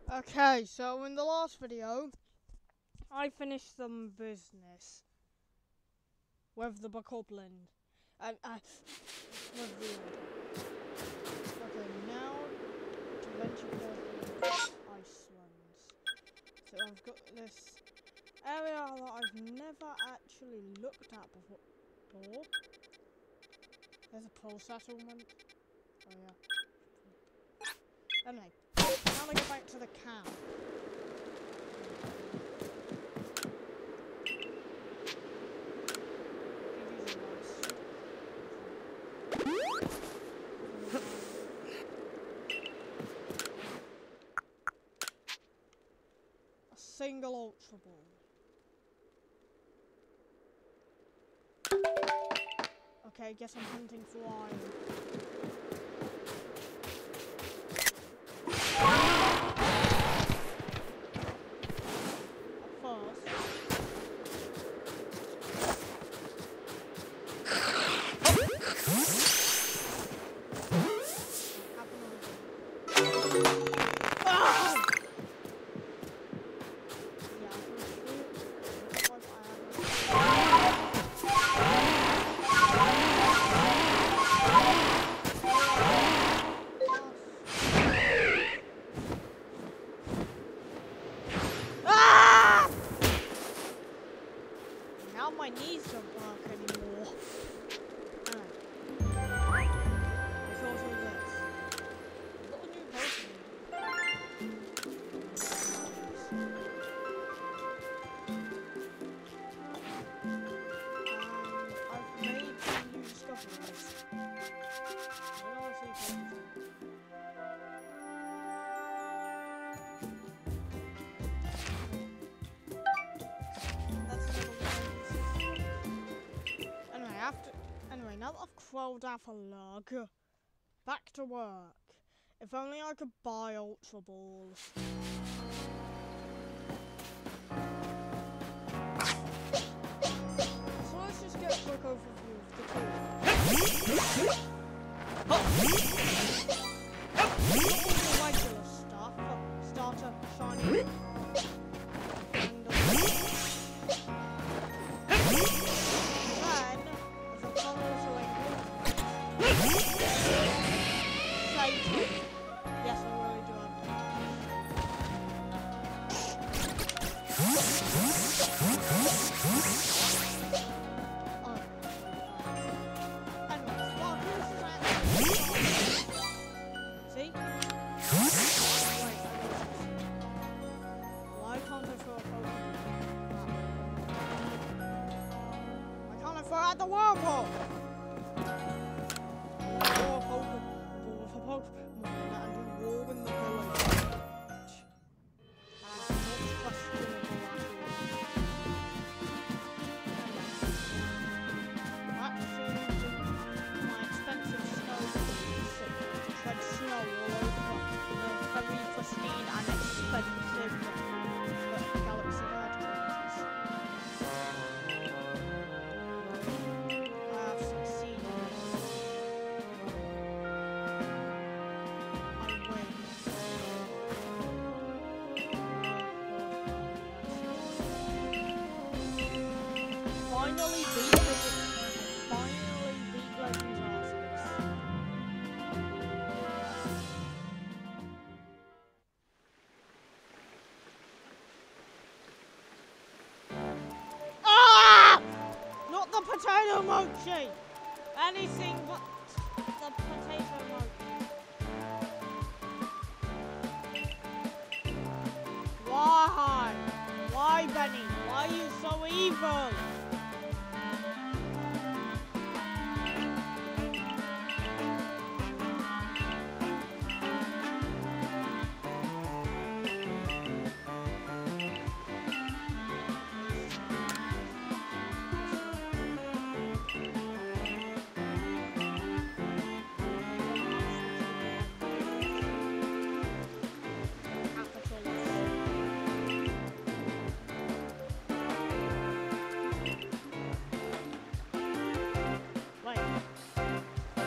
Okay, so in the last video, I finished some business with the Bokoblin. And with the okay, now to venture forth in Iceland. So I've got this area that I've never actually looked at before. There's a pole settlement. Oh yeah. Anyway, now I go back to the camp. A single Ultra Ball. Okay, guess I'm hunting for iron. Now my knees don't work anymore. It's also this. I've got a new Pokemon. I've made some new discoveries. Where do I see Pokemon? Anyway, now that I've crawled out a log, back to work. If only I could buy Ultra Balls. So let's just get a quick overview of the tool. All the regular stuff, starter, shiny. Yes, I really do have see? Why can't I throw a Pokemon? Why can't I throw out the whirlpool? Finally beat Legends Arceus. Ah! Not the potato mochi! Anything but the potato mochi. Why? Why, Benny? Why are you so evil?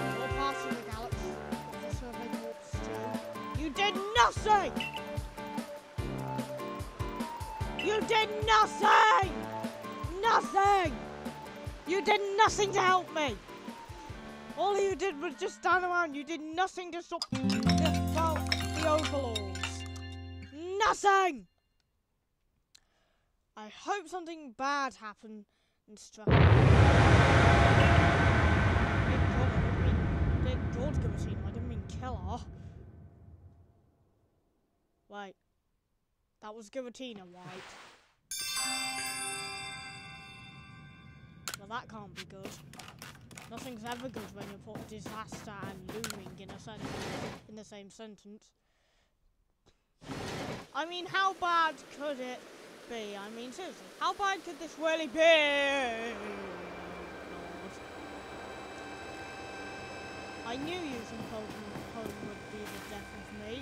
Nothing! You did nothing! Nothing! You did nothing to help me! All you did was just stand around. You did nothing to stop the overlords. Nothing! I hope something bad happens to her. Dear God, Giratina, I didn't mean kill her. Wait. That was Giratina, right? Well, that can't be good. Nothing's ever good when you put disaster and looming in the same sentence. I mean, how bad could it be? I mean, seriously, how bad could this really be? I knew using Pokemon Home would be the death of me.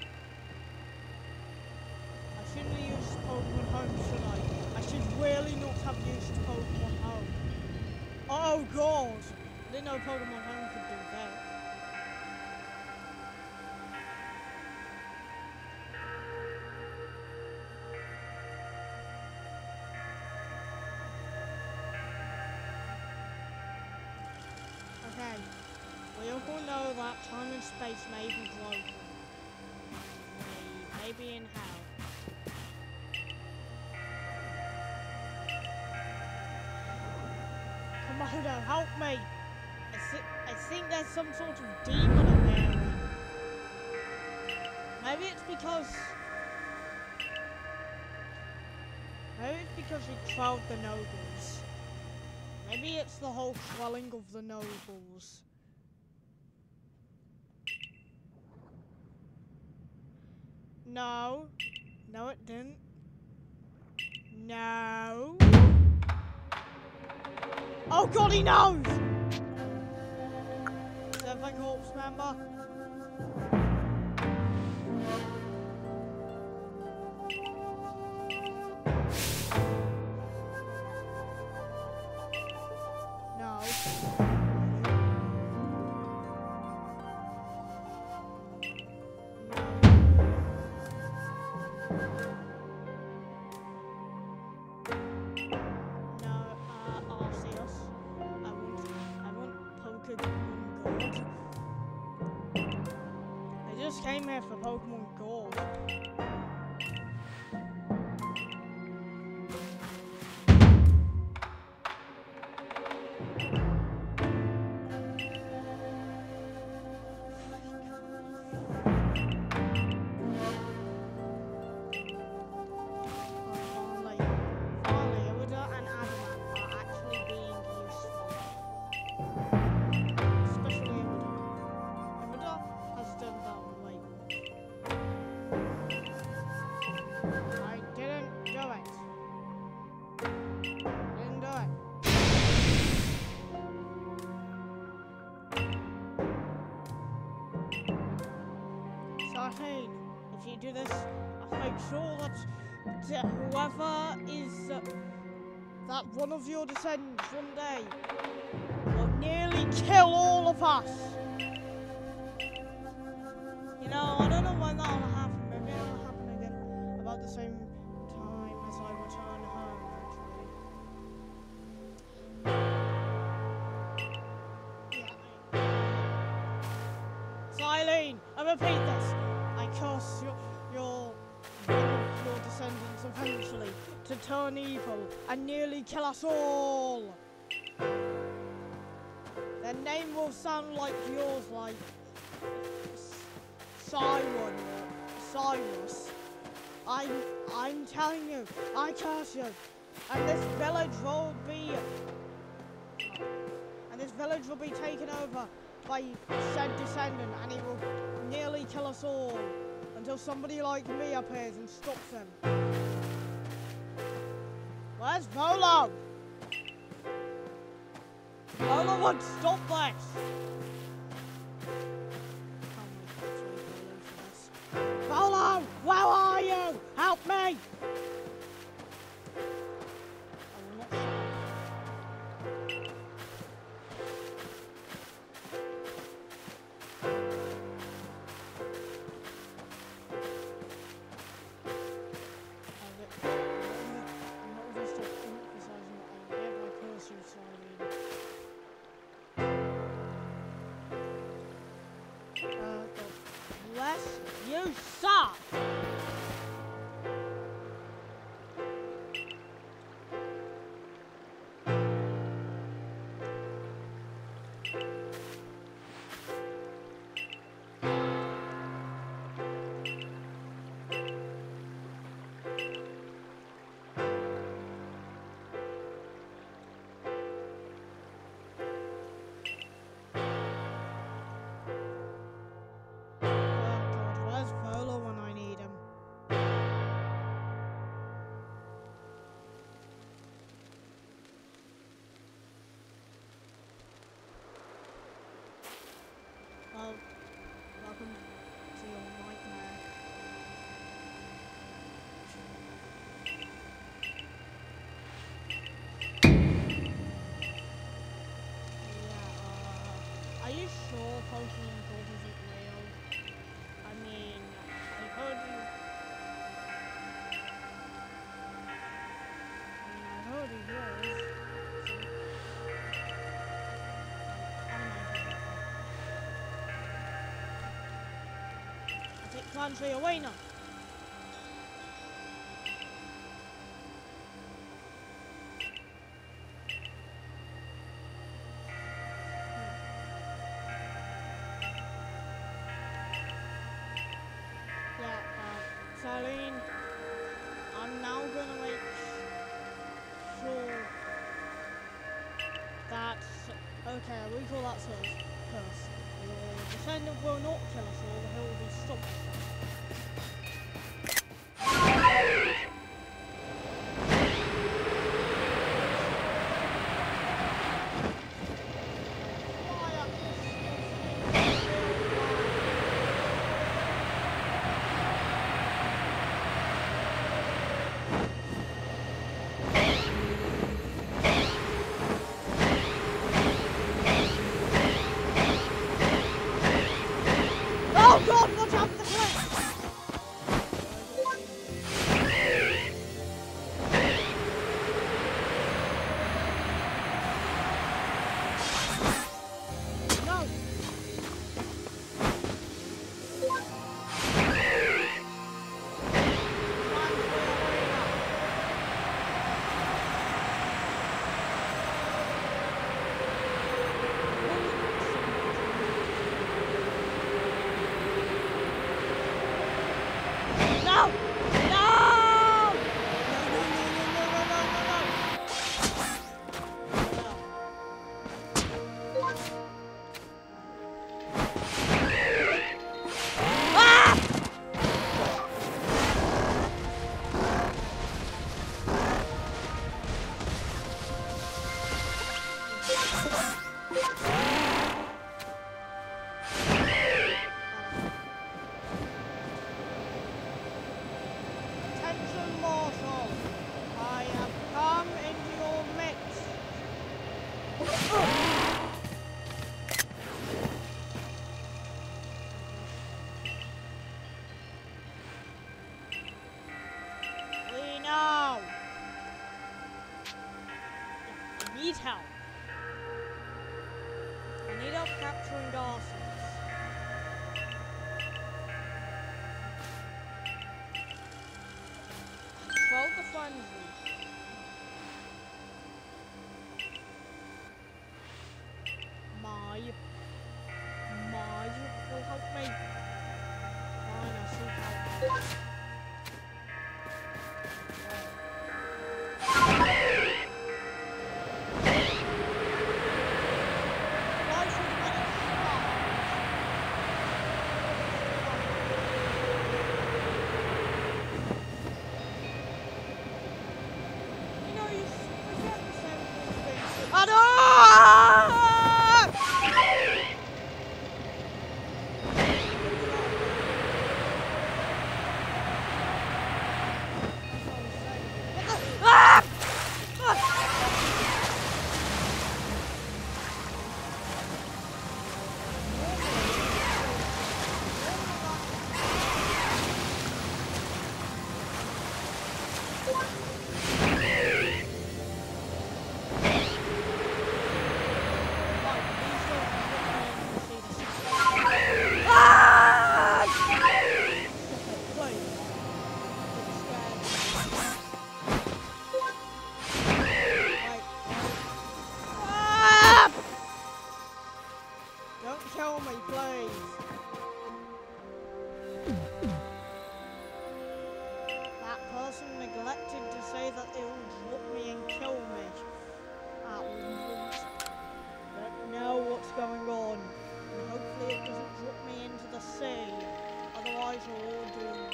I shouldn't have used Pokemon Home, should I? I should really not have used Pokemon Home. Oh God! I didn't know Pokemon Home could do that. Okay, we all know that time and space may be broken. Maybe in hell. Komodo, help me! I think there's some sort of demon in there. Maybe it's because he quelled the nobles. Maybe it's the whole quelling of the nobles. No. No, it didn't. No. Oh God, he knows! Is that my corpse member? No. Arceus. I want Pokemon Gold. I just came here for Pokemon Gold. If you do this, I'll make sure that whoever is that one of your descendants one day will nearly kill all of us. You know, I don't know when that'll happen. Maybe it'll happen again about the same time as I return home, actually. Yeah. Xylene, I repeat this. I curse your descendants eventually to turn evil and nearly kill us all. Their name will sound like yours, like Cyrus. I'm telling you, I curse you, and this village will be taken over by said descendant, and he will nearly kill us all until somebody like me appears and stops him. Where's Volo? Volo won't stop this! Volo! Where are you? Help me! Stop! Welcome to your nightmare. Yeah, are you sure Pokemon Gold isn't real? I mean, I heard you... I heard it was. Take country away now. Yeah, Charlene, I'm now gonna make sure that okay, we call that curse. Your descendant will not kill us all, he will be stopped. Oh God, watch out for the cliff! No! No! No! Attention mortal, I have come into your midst. We know. I need help. I need help capturing Garcias. Quell the frenzy. My will help me. Fine, I'll seek help. Life with many stars. You know, you forget the simple things. Wait. Ah! Don't kill me, please. That person neglected to say that they would drop me and kill me. At once. Don't know what's going on. And hopefully it doesn't drop me into the sea. Otherwise we're all doomed.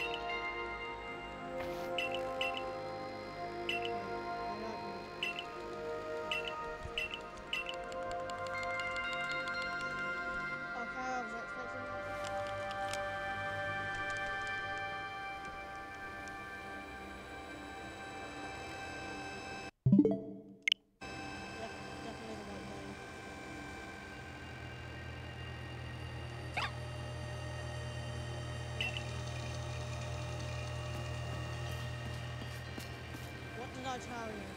Okay, I was expecting that. Yep, definitely the right name. What did I tell you?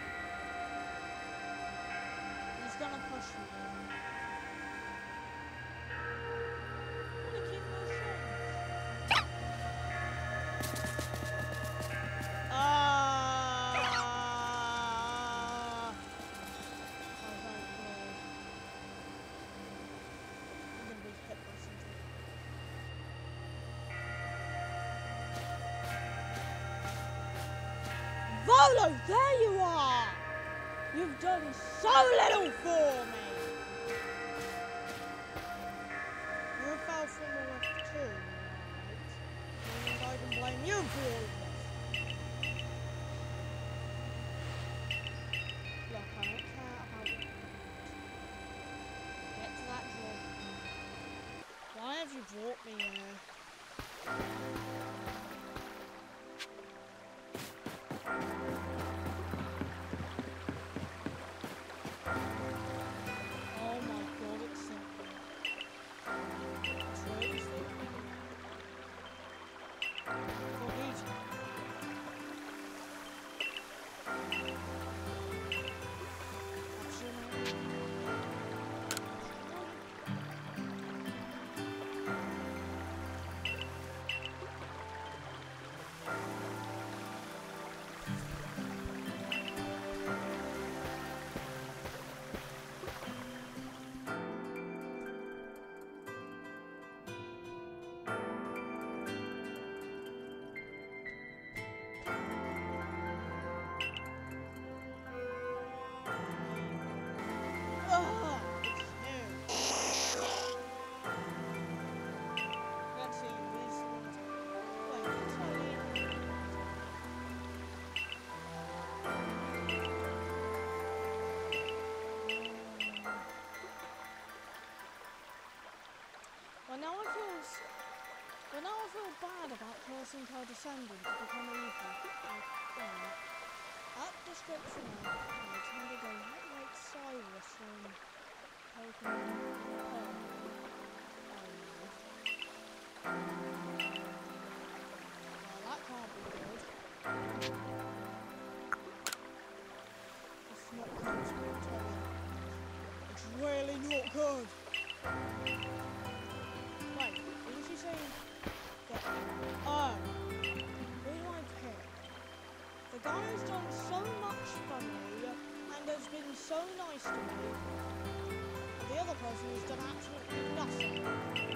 He's gonna push me. Wanna keep motion? I'm gonna be hit by something. Volo, there you are! You've done so little for me! You fell from the roof too, right? And I can blame you for all of this. Look, I don't care about that. Get to that drop. Why have you brought me here? Oh my god, it's simple. It's really simple. For easy. Actually, Well, now I feel bad about cursing her descendant to become evil. At description of attended a like Cyrus from Pokemon Pearl. Well, that can't be good. It's not good, I'll tell you. It's really not good. Wait, didn't she say that? Oh, who do I pick? The guy who's done so much for me and has been so nice to me. The other person who's done absolutely nothing.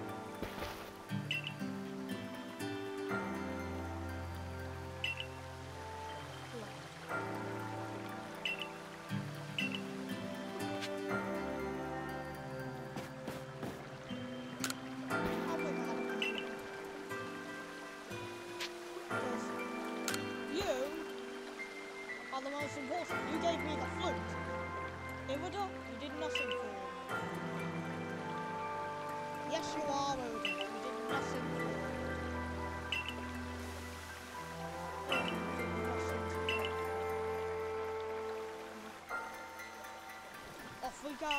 The most important. You gave me the flute. Iwata, you did nothing for me. Yes, you are, Oda. You did nothing for me. You did nothing to me. Off we go.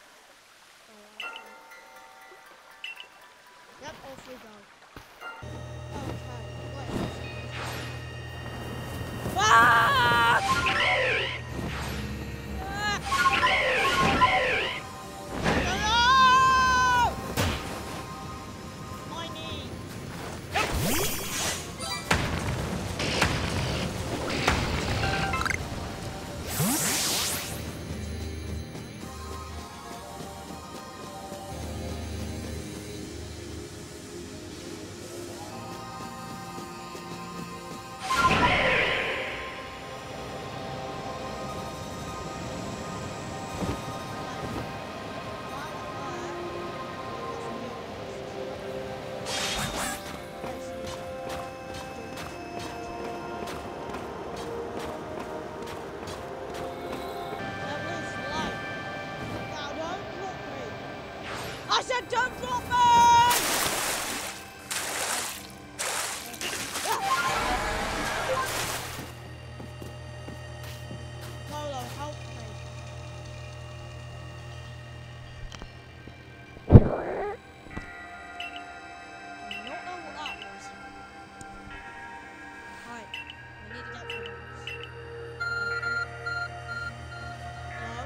Yep, off we go. Okay, wait. Ah! said don't drop me! Polo, help me. I do not know what that was. Right, we need to get through this. Hello?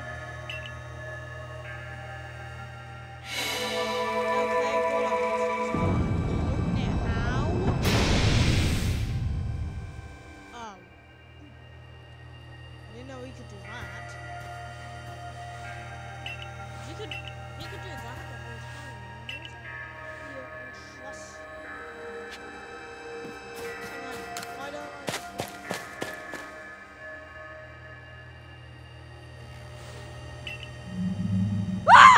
Okay, hold on. Open it. How? Oh. I didn't know we could do that. You could do that the whole time. You trust. Hang on. Why don't I just... Ah!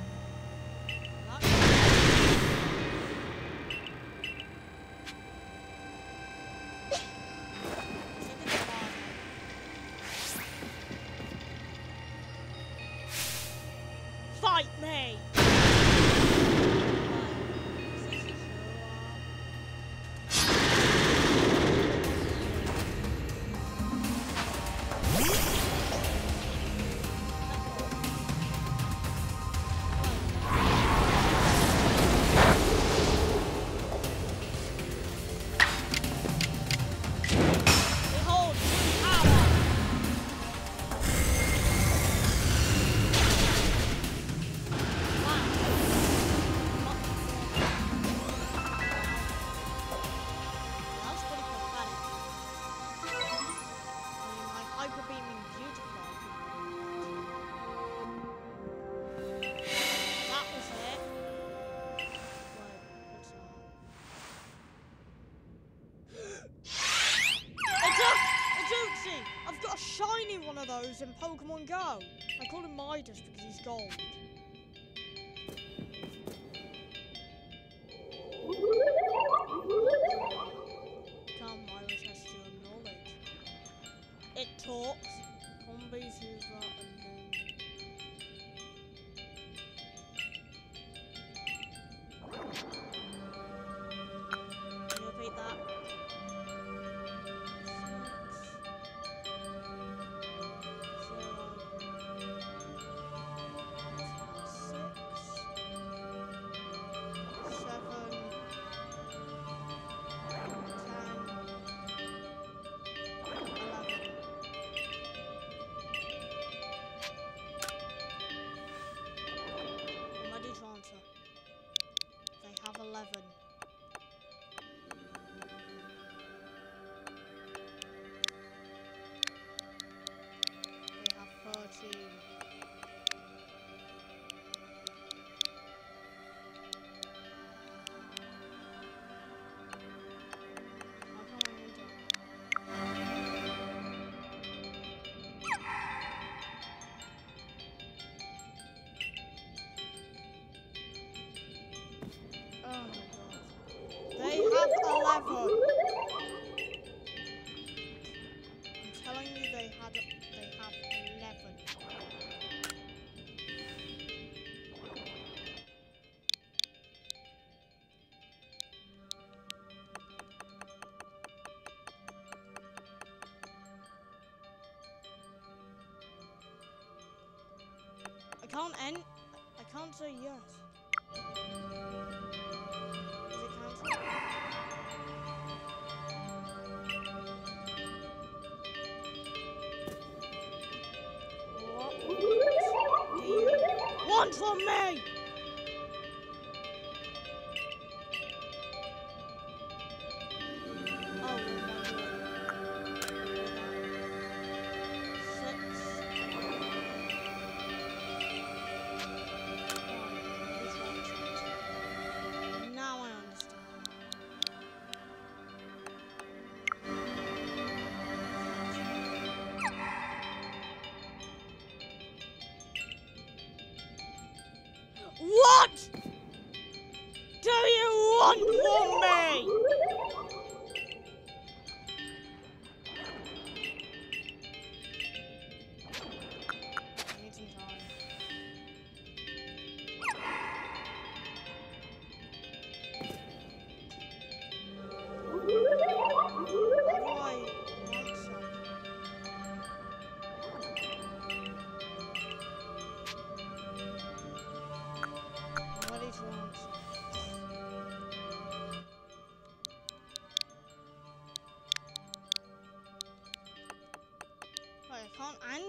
Fight me! Behold, power! That's pretty pathetic. I mean, my hyper beaming beautified. That was it. Wait, what's that? It's Uxie! I've got a shiny one of those in Pokemon Go. I call him Midas because he's gold. Come, Midas has your knowledge. It talks. Combis use that and Can you repeat that? 11. They have 13. How come I enter? Oh my god. They have 11. I'm telling you they have 11. I can't say yes. Is it cancelled? What do you want from me? Oh, now I understand.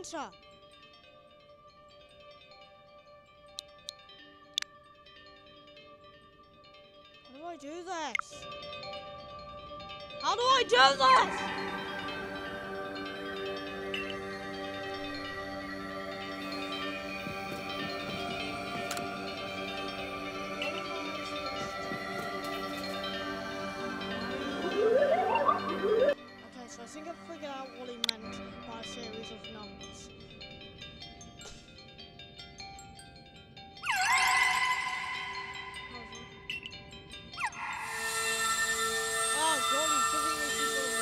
enter. How do I do this? How do I do this? Okay, so I think I've figured out what he meant by a series of numbers. Oh god, he's giving me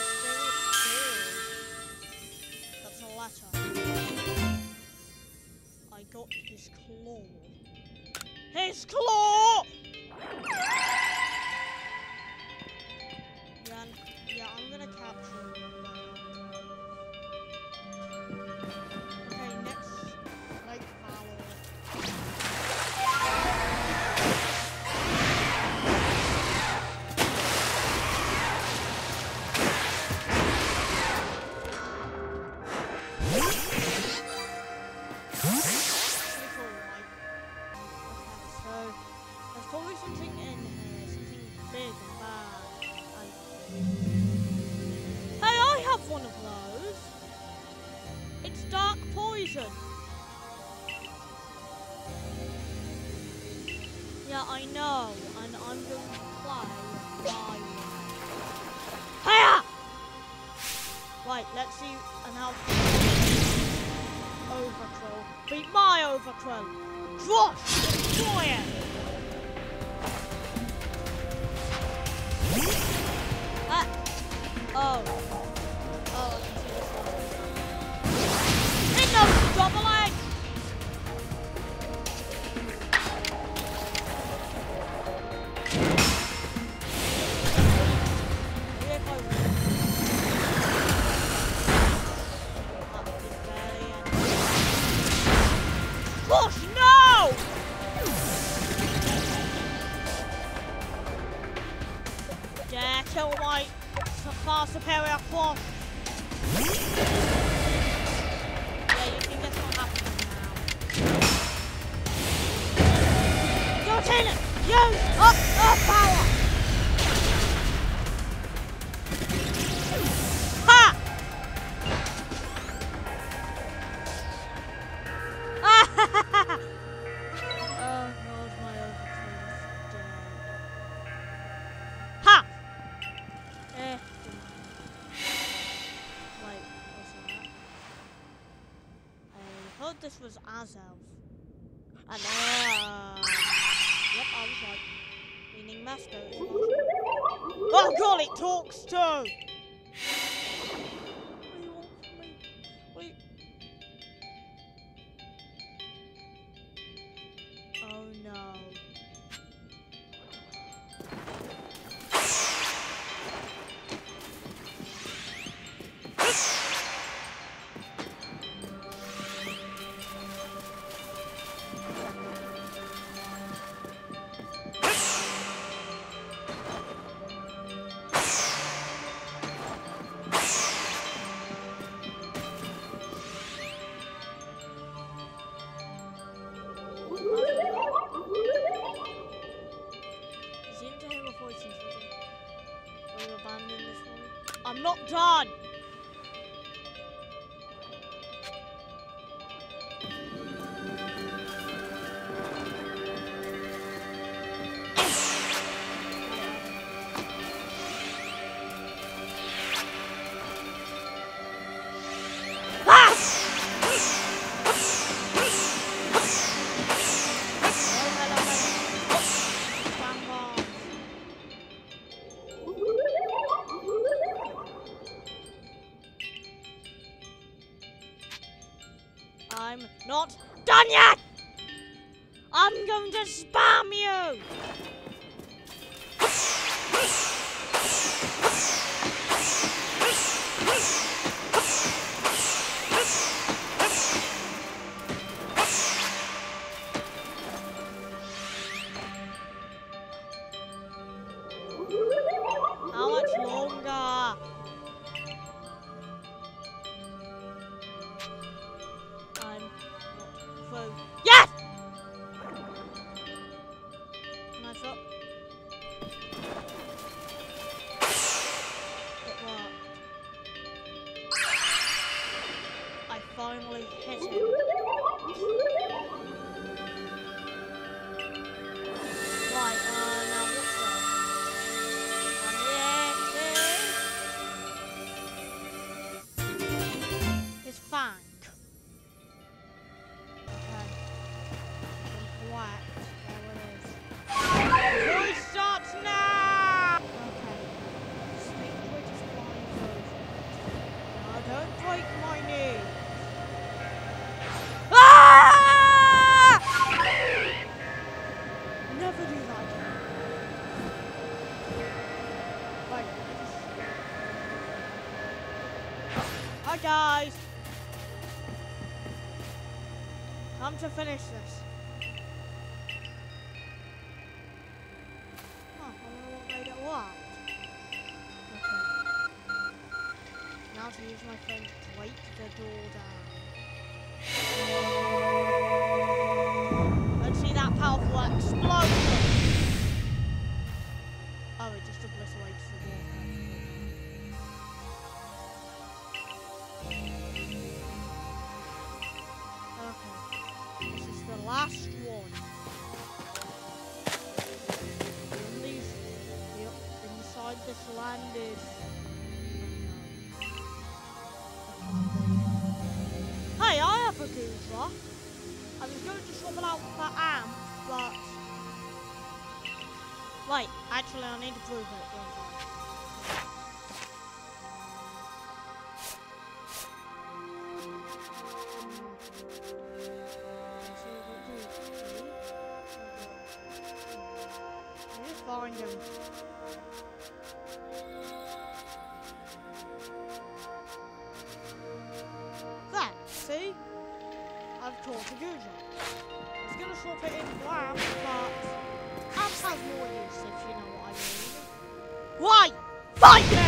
some sort of mysterious code. That's a letter. I got his claw. His claw! Yeah, I'm gonna capture him. Okay, next, like, there's probably something in here, something big and bad. Hey, I have one of those. It's dark poison. Yeah, I know, and I'm going to play my Hiya! Right, let's see an outfit. Overcrow. Beat my overcrow. Crush! Destroy it! Oh. Oh, I can see this one. It knows double egg! Maybe if I win. That was barely anything. Push, no! Yeah, kill my far superior force. Yeah, you can guess what happens now. Go Taylor! Use up power! Ha! Oh god, my overclocks dead. Ha! Wait, what's that? I heard this was Azelf. And yep, I was right. Meaning Master is right. Oh god, it talks too! What do you want from me? Wait. Oh no. I'm not done! I'm not done yet! I'm going to spam you! How much longer? hit him. Right, now what's that? On the exit. His fang. Okay. Black. There it is. Voice starts now! Okay. Snake Twitch is flying over. Now don't break my knee. Ah! Never do that again. Right. Hi guys. Time to finish this. Oh, I wonder what made it work. Okay. Now to use my phone to break the door down. Let's see that powerful explosion! Oh, it just obliterates the door. Okay. This is the last one. Inside this land is... Hey, I have a Goomba. I was going to swap it out for Amp, but... Wait, actually I need to prove it. Find him. There, see? I've caught a Goomba. I was gonna swap it in for Amp, but Amp has more use, if you know what I mean. Why? Fight me!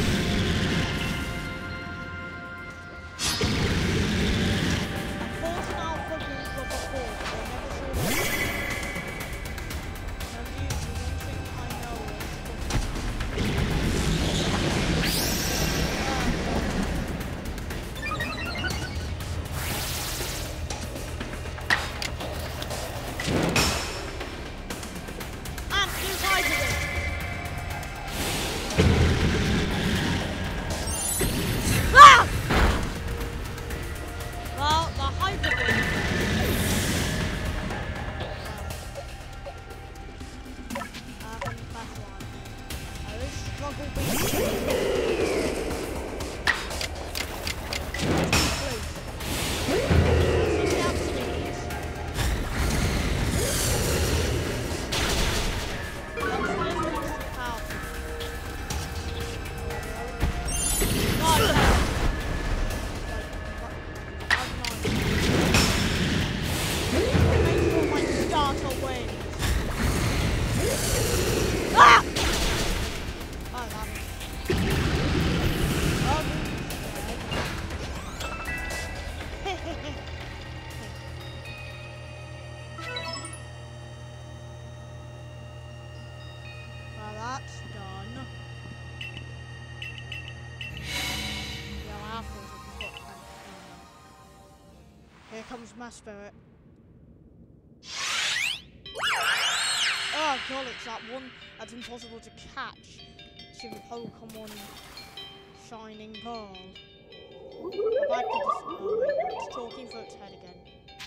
I've fought an Alpha Goomba before, but I never saw it. Here comes my spirit. Oh god, it's that one that's impossible to catch. It's in Pokemon Shining Pearl. Back to this. Oh wait, it's talking for its head again.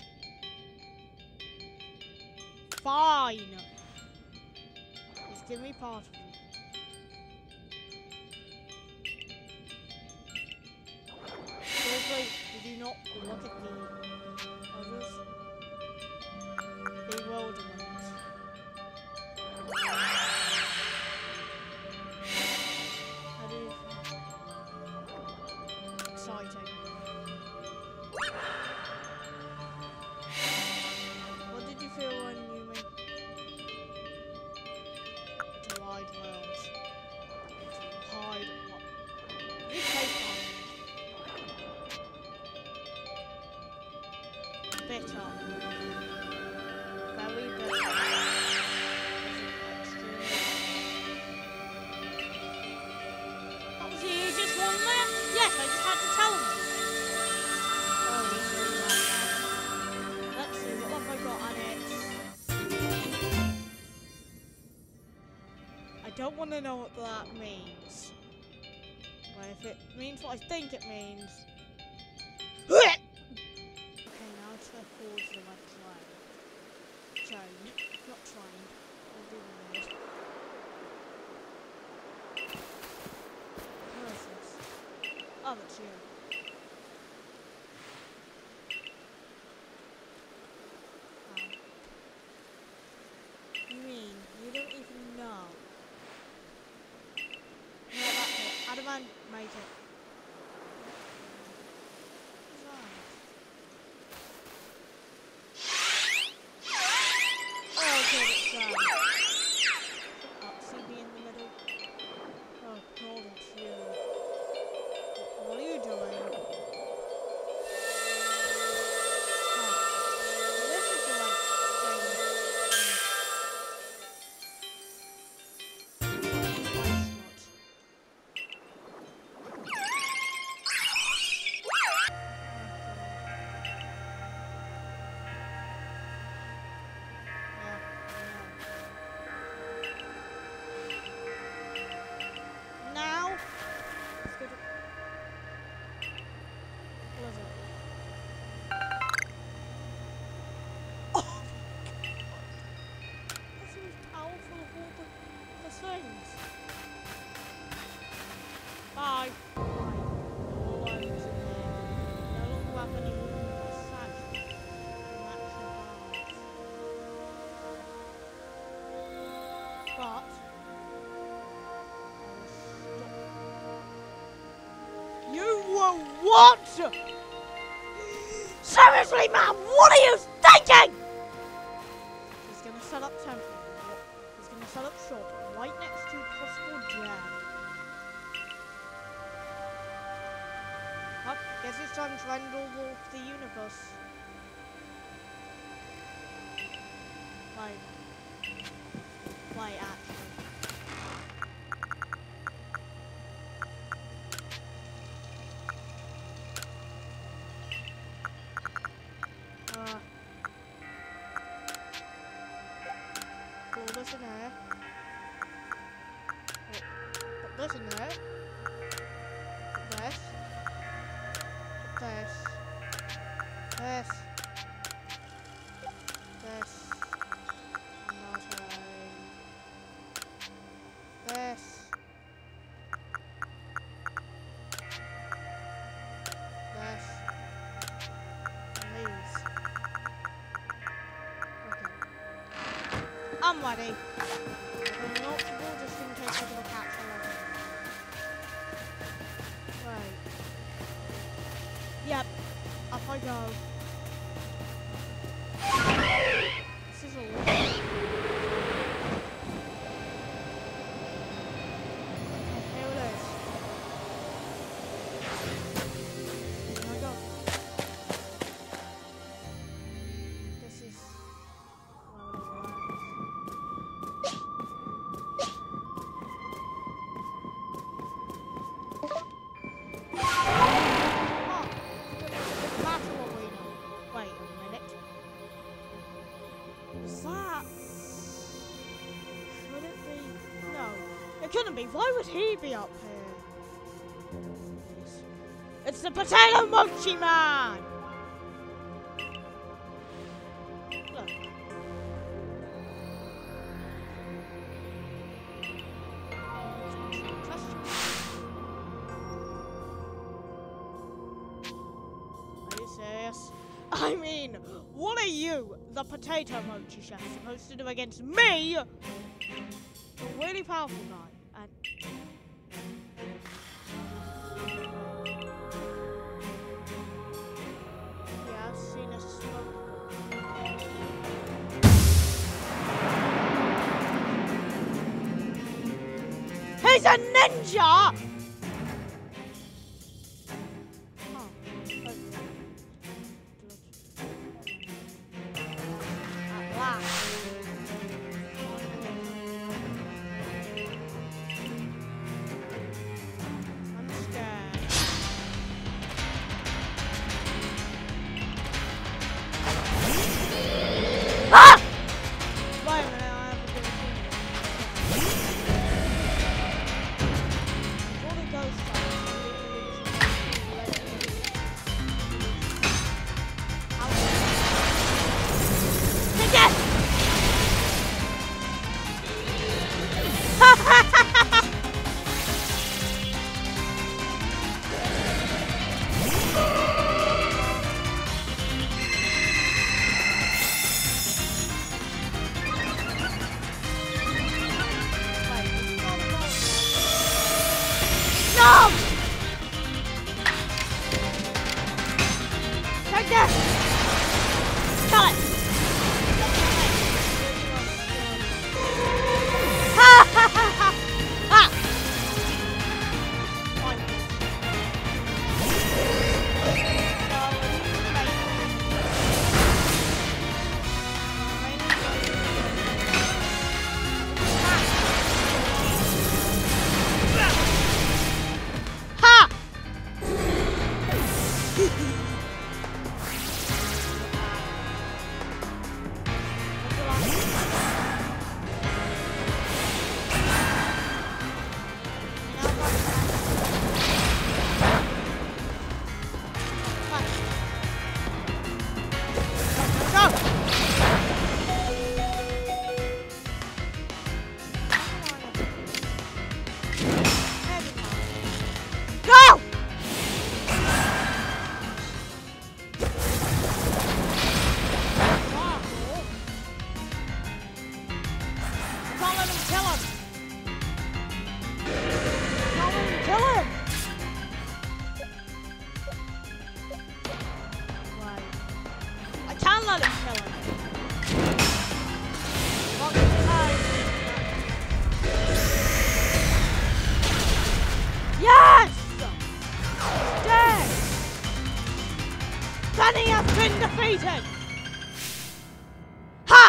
Fine! Just give me part of it. Seriously, did you not look at the others? Bewilderment. How do you feel? Exciting. What did you feel when you made it's a wide world? Hide what? You taste bitter. Very bitter. That was the easiest one there? Yes, I just had to tell him. Oh, want to know what that means. Well, if it means what I think it means. Okay, now it's towards the red train. Not train. I'll do the red. Where is this? Oh, that's you. You mean you don't even know? No, that's it. Adaman, make it. What's that? Oh, good, it's CB in the middle. Oh, God, it's you. What are you doing? This is the red Now, let's go to... What is it? Oh! That's the most powerful of all the things. Bye. All I was in there. No longer have any room for such natural paths. But you were what? Seriously, man, what are you thinking? He's gonna set up temporary. He's gonna set up shop right next to possible jam. Up, guess it's time to end all of the universe. Wait, actually. Put this in there. Put this in there. Put this. Put this. This. This. This. This. And these. I'm ready. I'm not supposed just in case I'm gonna catch one. Right. Yep. Up I go. This is a lot. Here it is. Here I go. This is... Couldn't be. Why would he be up here? It's the Potato Mochi Man! Look. Are you serious? I mean, what are you, the Potato Mochi Chef, supposed to do against me? A really powerful guy. And yeah, I've seen a smoke. He's a ninja! At last. Ah! Wait a minute, I have a good feeling. Come! Take this! Kill it! Ha ha ha ha! Ha! Fine. Ha! Go! Can't let him kill him. Can't let him kill him. Right. I can't let him kill him. Not this time. Yes! Dead! Danny has been defeated! Ha!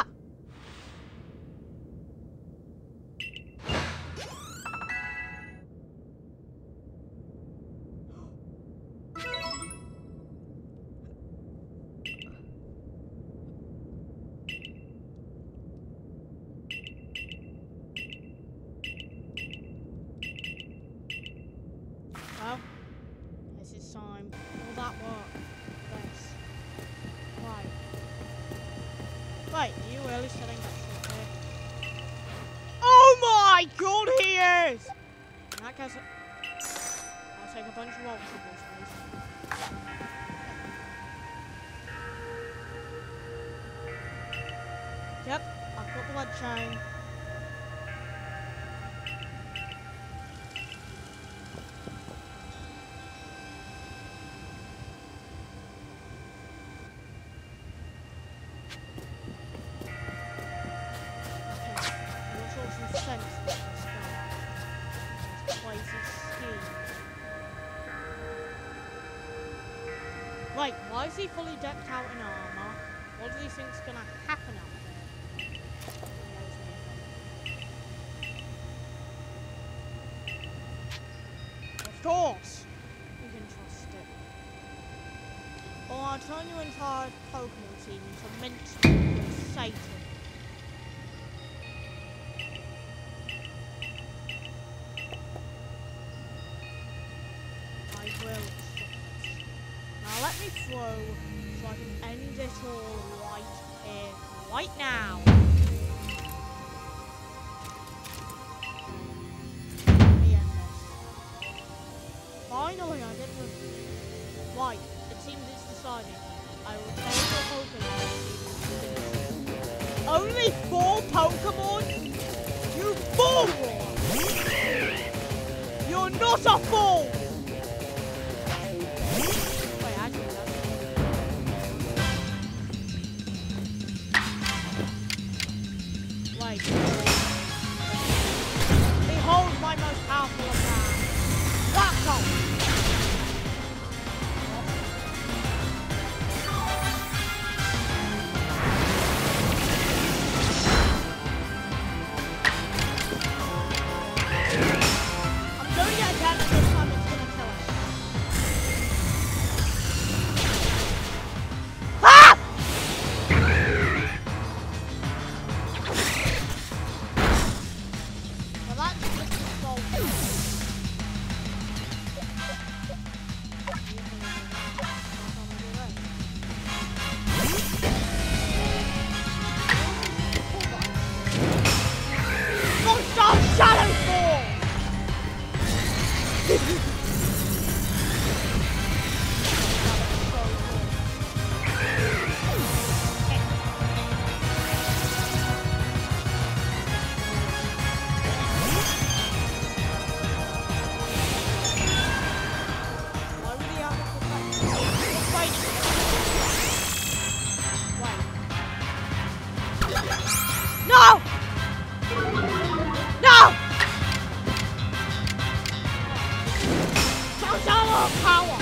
Well, this is time. Will that work? Thanks. Why? Wait, are you really setting that shit here? Oh my god, he is! In that case, I'll take a bunch of ultra balls, please. Yep, I've got the lead chain. Wait, why is he fully decked out in armor? What do you think's gonna happen out there? Of course! You can trust it. Or I'll turn your entire Pokemon team into mincemeat with Satan. I will. Now let me throw so I can end it all right here, right now. Let me end this. Finally, I get the... Right, it seems it's decided. I will take the Pokemon. Only 4 Pokemon? You fool! You're not a fool! Behold my most powerful attack. Laptop! I'm doing it again, and this time it's gonna Oh, power!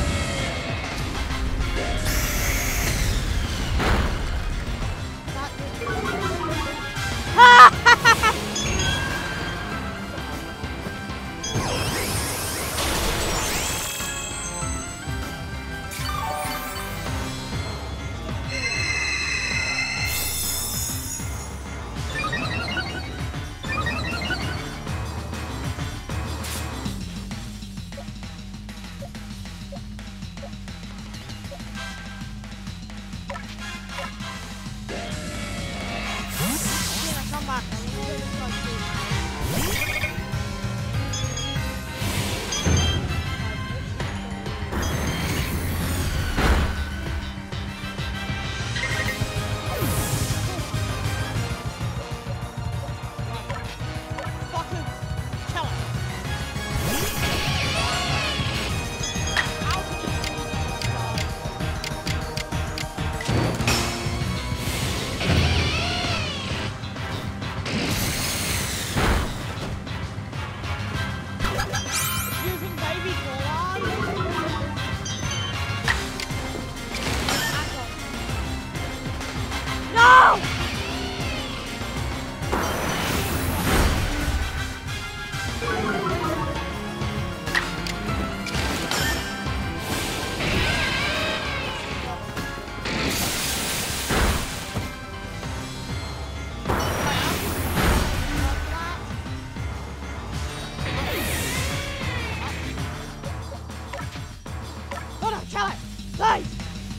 Come back. I'm gonna do this like this. Fucking kill it. How can you do that? Using baby Golan. No! Hold on, kill it! Please!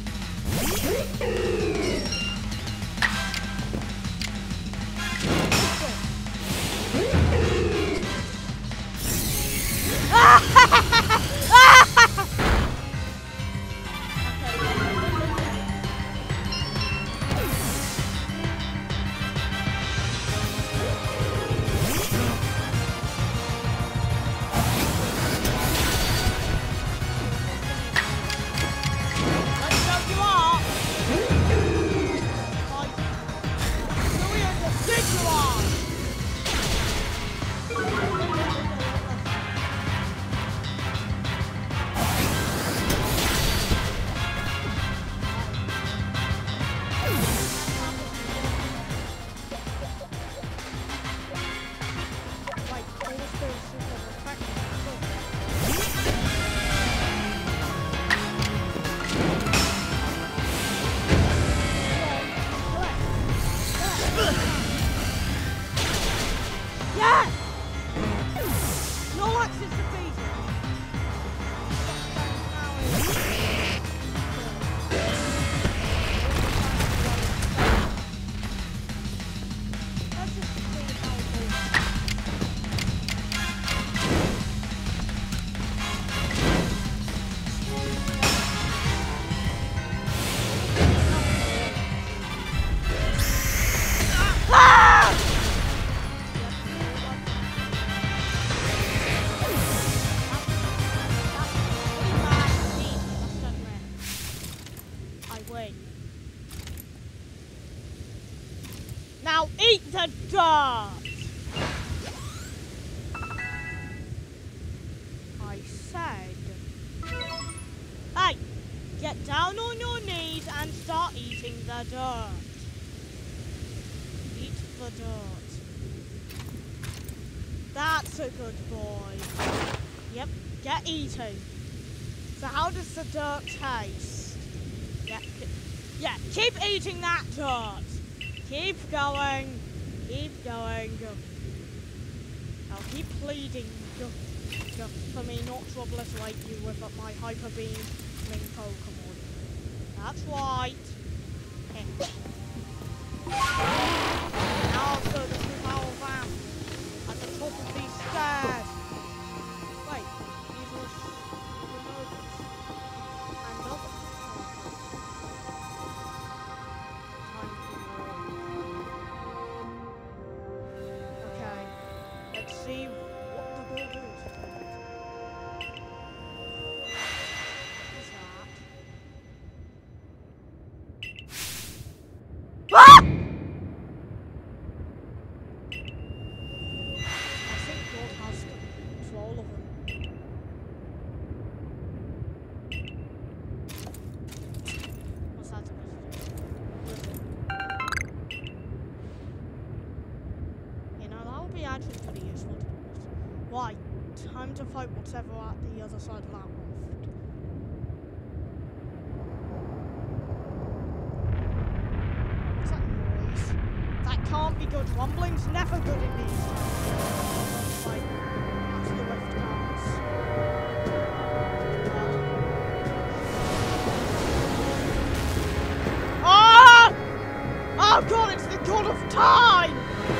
Yes! No access defeated. Let's just see how it goes. Now eat the dirt! I said. Hey, get down on your knees and start eating the dirt. Eat the dirt. That's a good boy. Yep, get eating. So how does the dirt taste? Yeah, keep eating that dirt. Keep going. Keep going. I'll keep pleading for me not to obliterate you with my hyper beaming Pokemon. That's right. Now for the 2-hour vamp at the top of these stairs. Wait, these are removals and others. Let's see what the build is. What's that? Ah! I think God has control of him. to fight whatever at the other side of that rift. What's that noise? That can't be good. Rumbling's never good in these times. Like, as the rift comes. Oh! Oh god, it's the god of time!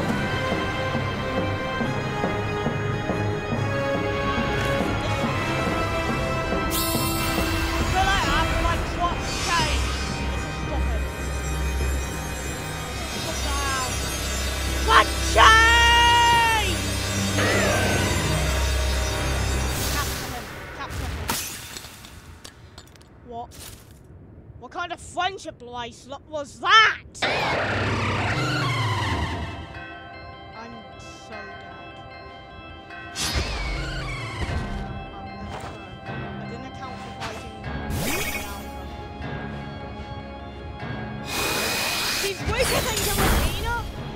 What kind of friendship bracelet was that? I'm so dead. I didn't account for fighting She's weaker than Giratina?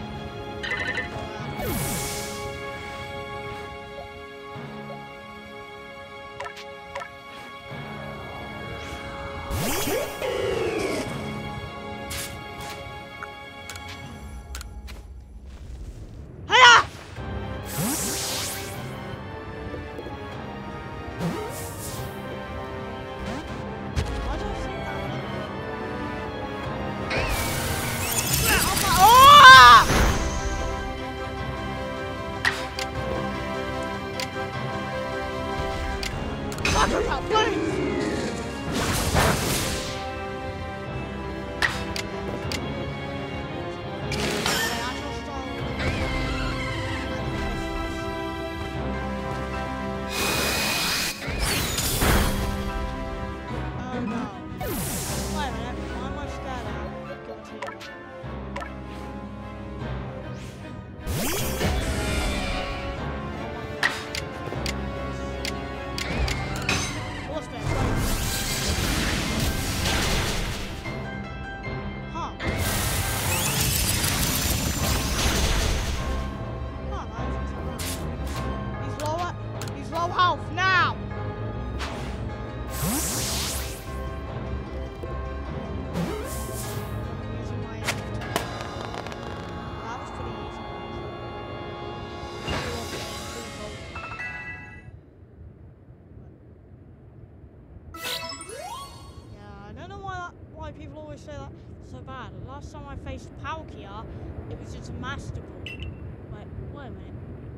People always say that so bad. Last time I faced Palkia, it was just a Master Ball. Wait a minute.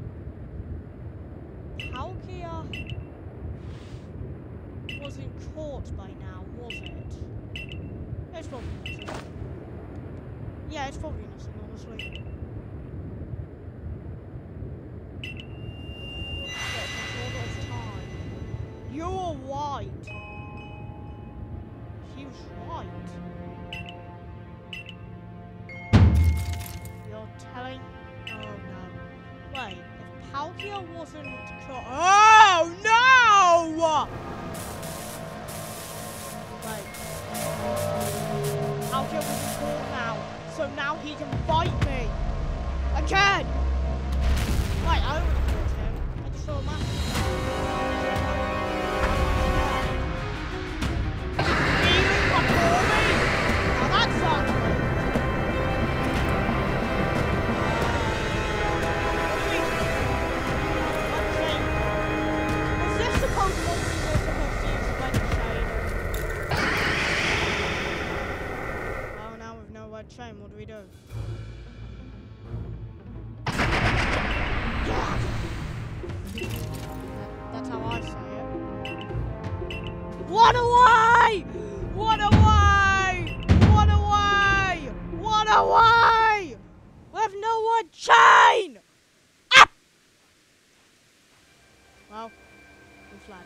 Palkia wasn't caught by now, was it? It's probably nothing. Yeah, it's probably nothing, honestly. You were right. He was right. You're telling... Oh no. Wait, if Palkia wasn't... Oh no! Wait. Palkia wasn't caught now, so now he can bite me. Again! Wait, I don't want to caught him. I just saw a map. Shame, what do we do? Yeah! That's how I say it. Run away! Run away! Run away! Run away! We have no one chain! Ah! Well, we fled.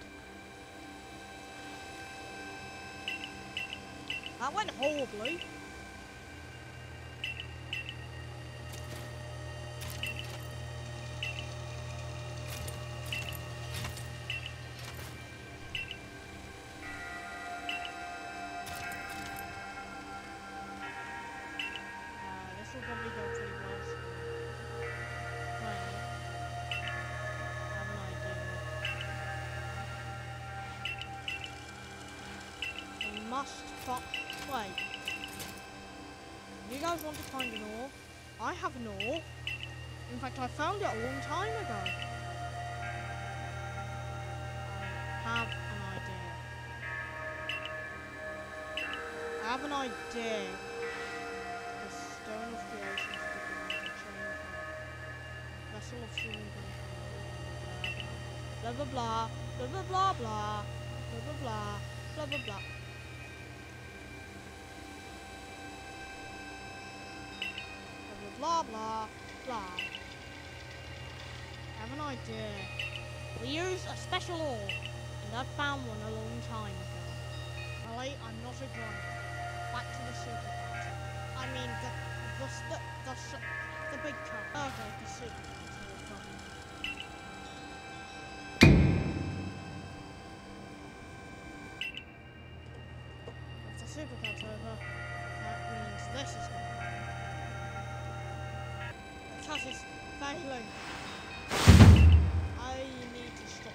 That went horribly. Probably go pretty well. Wait. I have an idea. must wait. You guys want to find an ore? I have an ore. In fact, I found it a long time ago. I have an idea. I have an idea. The stone of creation sticking out a chain of vessel of swimming blah blah blah blah blah blah blah blah blah blah blah blah blah. Blah blah blah. I have an idea. We use a special ore, and I found one a long time ago. Alright, I'm not a grunt. Back to the super cat. I mean the big cat. Okay, the super cat. If the super cat's over, that means this is going. The cat is failing. I need to stop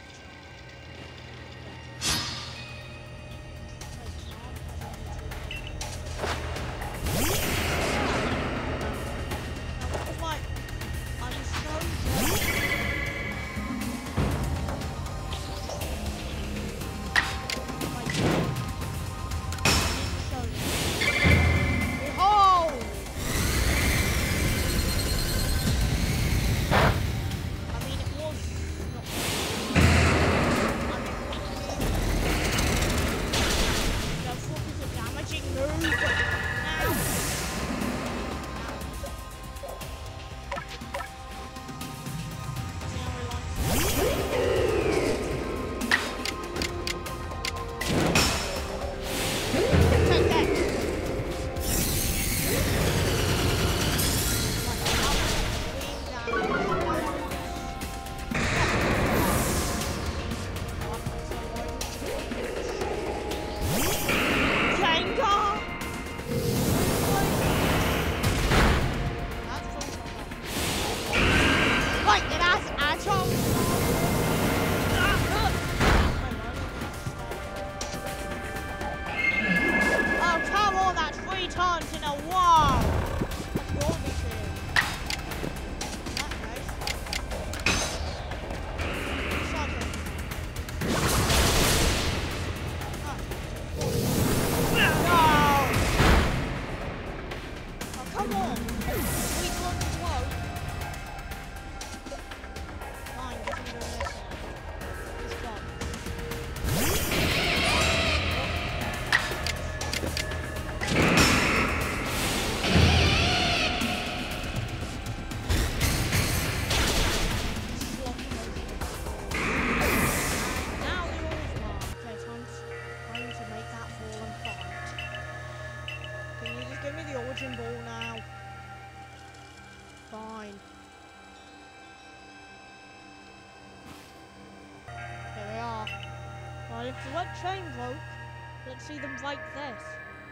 If the red chain broke, let's see them like this.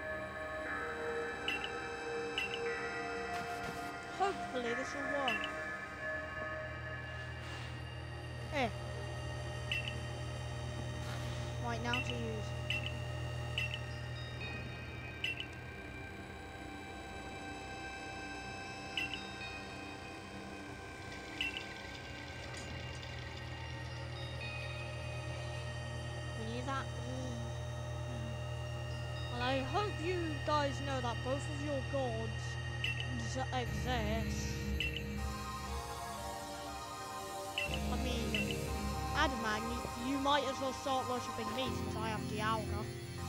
Hopefully this will work. Here. Right, now to use. Well, I hope you guys know that both of your gods exist. I mean, Adamang, you might as well start worshipping me since I have Dialga.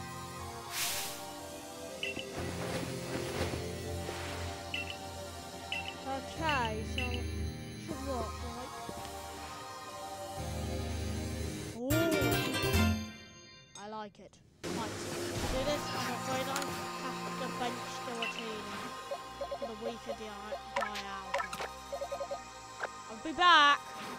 Okay, so should work, right? Ooh, I like it. Right, to do this, I'm afraid I have to bench Giratina for the weaker Dialga. I'll be back.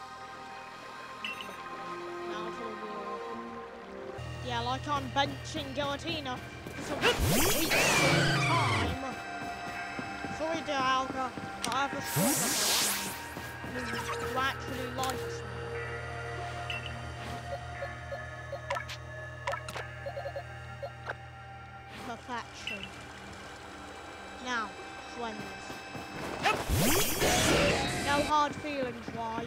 Now for the war. Yeah, like I'm benching Giratina for some weak time. Sorry, Dialga, but I have a stronger who actually likes me. perfection. Now, friends. No hard feelings, right?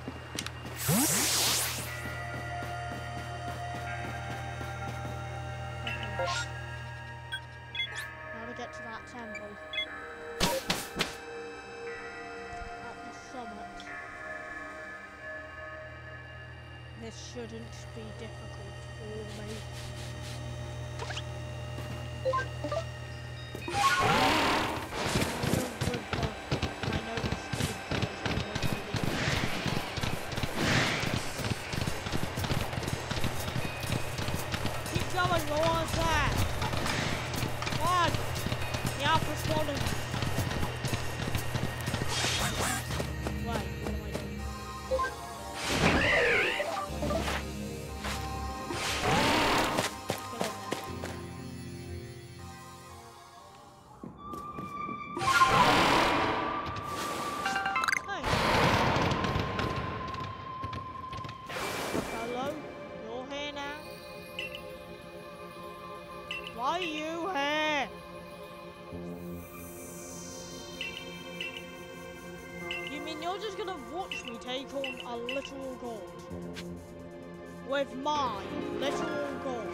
Okay. Now we get to that temple. At the summit. This shouldn't be difficult for me. Keep going, go on there. Come on. The Alpha's falling. Wait, what am I doing? Why are you here? You mean you're just gonna watch me take on a literal god? With my literal god?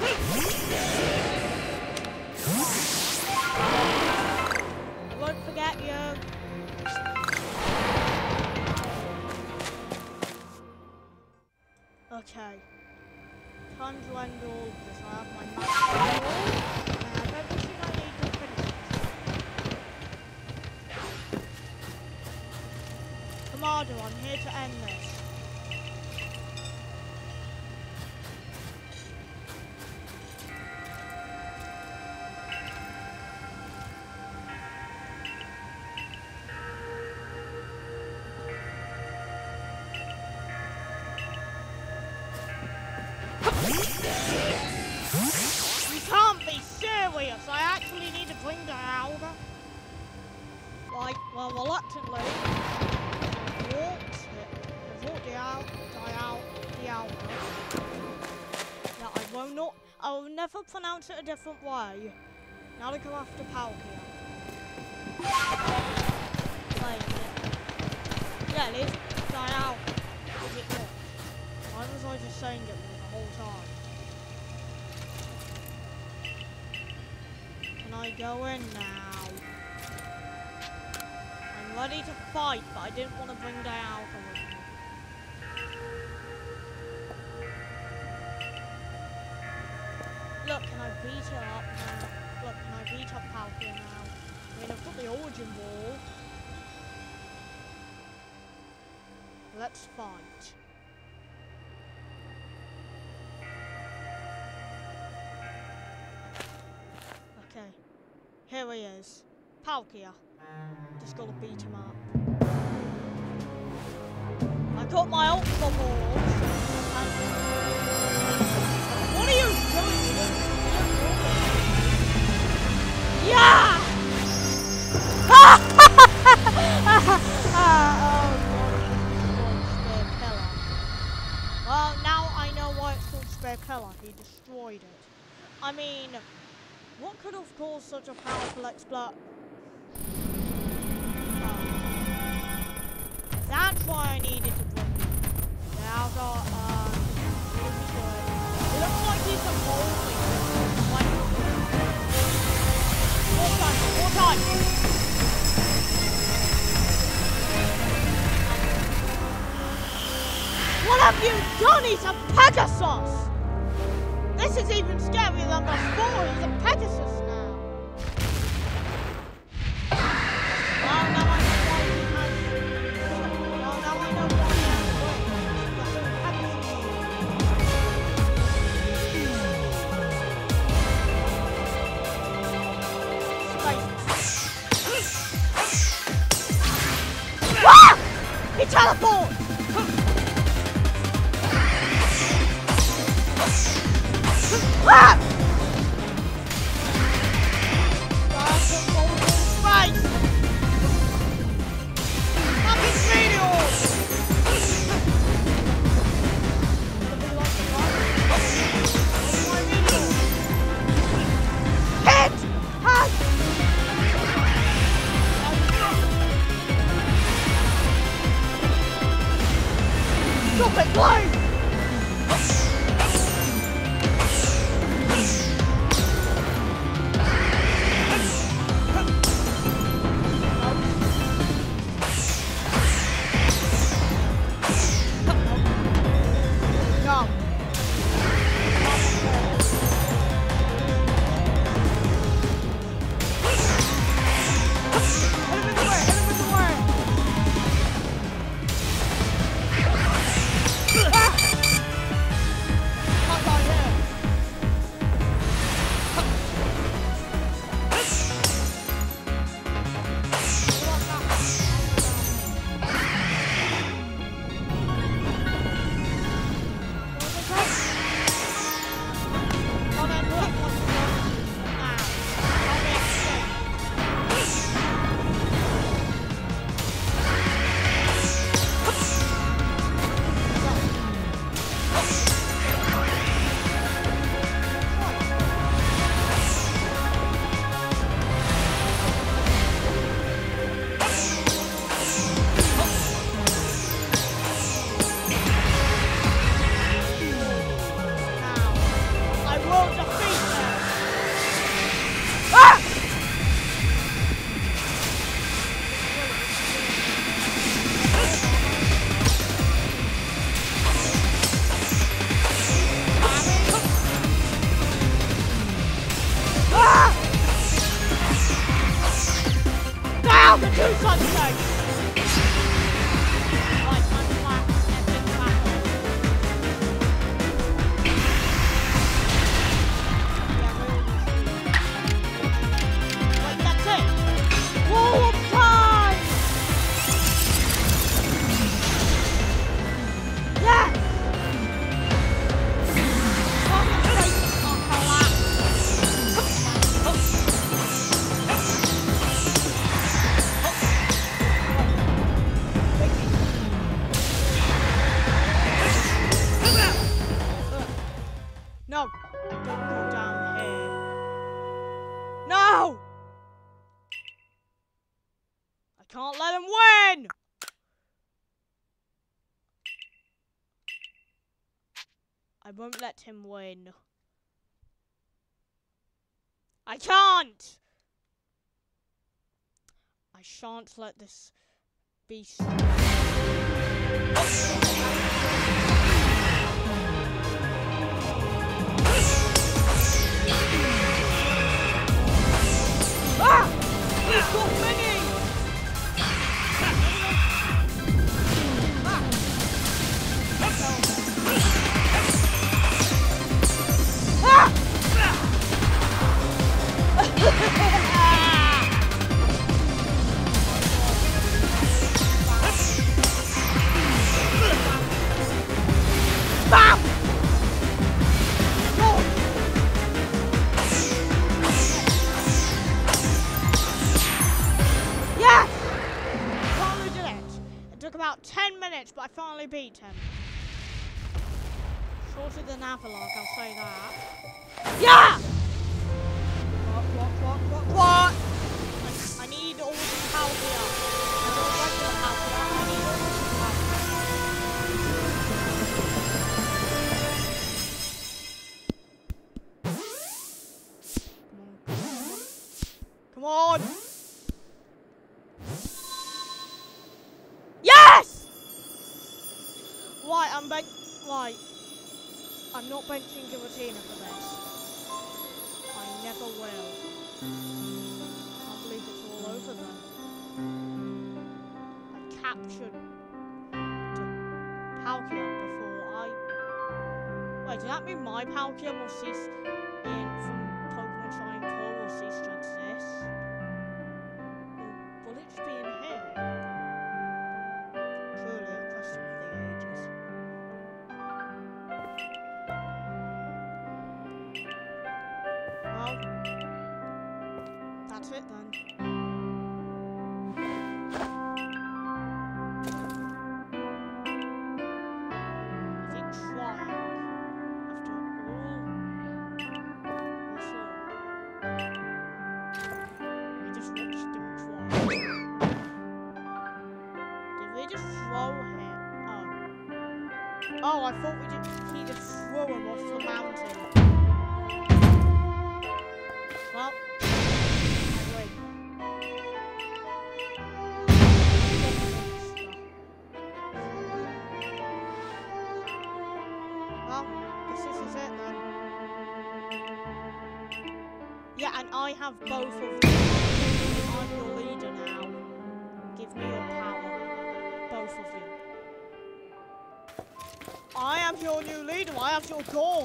I won't forget you. Okay. Time to end all of this. I have my master and I have everything I need to finish it. Commander, I'm here to end this. You can't be serious! I actually need to bring Dialga. Like, well, reluctantly, I bought Dialga. Now, I will never pronounce it a different way. Now to go after Palkia. Wait, yeah, it is Dialga. Is it not? Why was I just saying it the whole time? Can I go in now? I'm ready to fight, but I didn't want to bring Dialga with me. Look, can I beat it up now? Look, can I beat up Palkia now? I mean, I've got the Origin Ball. Let's fight. Okay, here he is. Palkia. Just gotta beat him up. I got my Ultra Balls. What are you doing? Yeah! Oh god, well, now I know why it's called Spear Killer. He destroyed it. I mean, what could have caused such a powerful explosion? That's why I needed to bring him. Now I've got, what is he doing? It looks like he's evolving. More time! What have you done? He's a Pegasus! This is even scarier than before. He's a Pegasus now. Well, now I know why he has... Well, now I know why he has wings. He's a Pegasus. Ah! He teleports! Ah! Hit! Welcome to Sunshine! Right, time to laugh. Epic battle. Yeah, really. Right, that's it! Warm time! Yes! No, don't go down here. No! I can't let him win! I won't let him win. I can't! I shan't let this beast. Ah! He's got many! Ah! Bam! Yes! Finally did it. It took about 10 minutes, but I finally beat him. Shorter than Avalok, I'll say that. Yeah! What? I need all the Palkia. I don't like the Palkia. I need all the Palkia. Come on! Yes! Right, right. I'm not benching Giratina for this. I never will. Can't believe it's all over then. I captured Palkia before I... Wait, does that mean my Palkia will cease from Pokemon Shining Pearl will cease to exist? Will it just be in here? Truly a question of the ages. Well, that's it then. Is it trying? After all we saw. We just watched him try. Did we just throw him? Oh. Oh, I thought he just threw him off the mountain. Well, wait. Well, guess this is it then. Yeah, and I have both of them. I'm your leader now. Give me your power. Both of you. I am your new leader. I have your goal.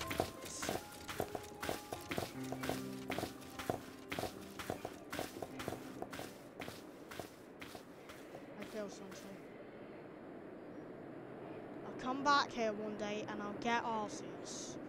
Something. I'll come back here one day and I'll get Arceus.